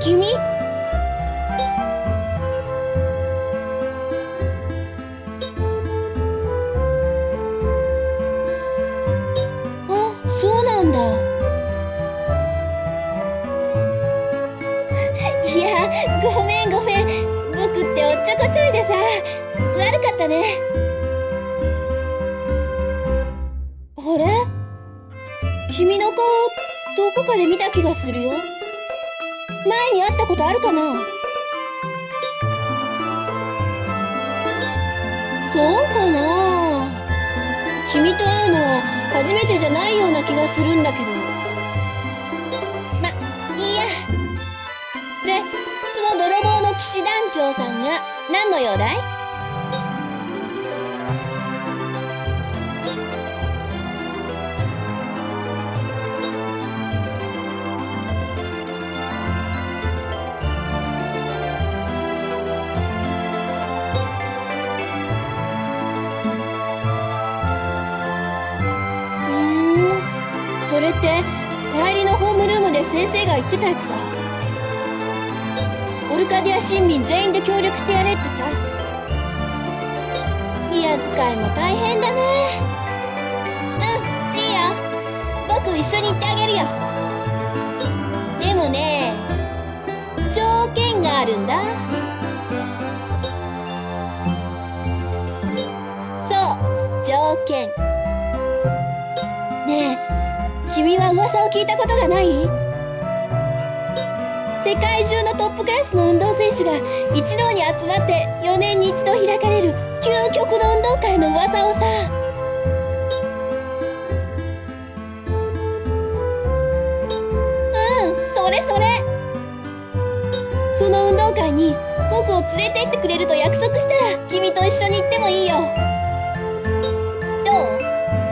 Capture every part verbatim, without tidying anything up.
君？あ、そうなんだ。いや、ごめんごめん。僕っておっちょこちょいでさ、悪かったね。あれ？君の顔、どこかで見た気がするよ。前に会ったことあるかな？そうかな。君と会うのは初めてじゃないような気がするんだけど。ま、いいや。で、その泥棒の騎士団長さんが何の用だい？それって帰りのホームルームで先生が言ってたやつだ。オルカディア市民全員で協力してやれってさ。宮遣いも大変だね。うん、いいよ。僕一緒に行ってあげるよ。でもね、条件があるんだ。そう、条件。ねえ、君は噂を聞いたことがない？世界中のトップクラスの運動選手が一堂に集まってよねんに一度開かれる究極の運動会の噂をさ。うん、それそれ。その運動会に僕を連れて行ってくれると約束したら君と一緒に行ってもいいよ。どう？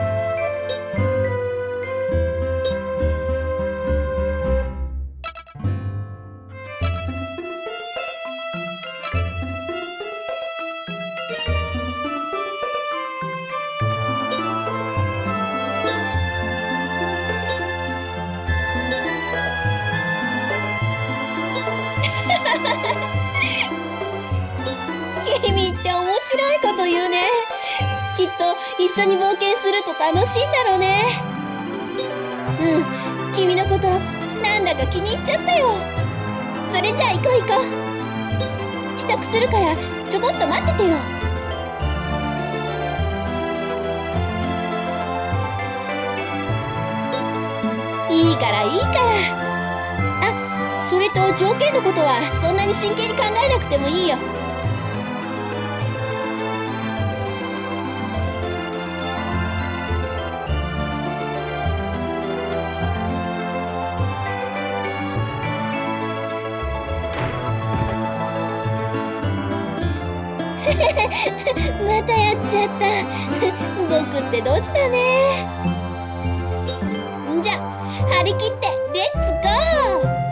君って面白いこと言うね。きっと一緒に冒険すると楽しいんだろうね。うん、君のことなんだか気に入っちゃったよ。それじゃあ行こう行こう。支度するからちょこっと待っててよ。いいからいいから。あ、それと条件のことはそんなに真剣に考えなくてもいいよ。またやっちゃった。僕ってドジだね。じゃ、張り切ってレッツゴー。